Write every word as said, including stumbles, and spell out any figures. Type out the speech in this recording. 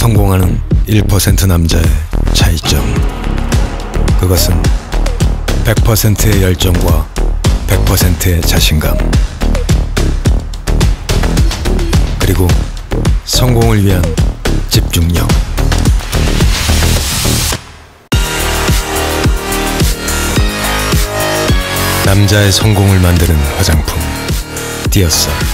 성공하는 일 퍼센트 남자의 차이점. 그것은 백 퍼센트의 열정과 백 퍼센트의 자신감, 그리고 성공을 위한 집중력. 남자의 성공을 만드는 화장품, 디어솔.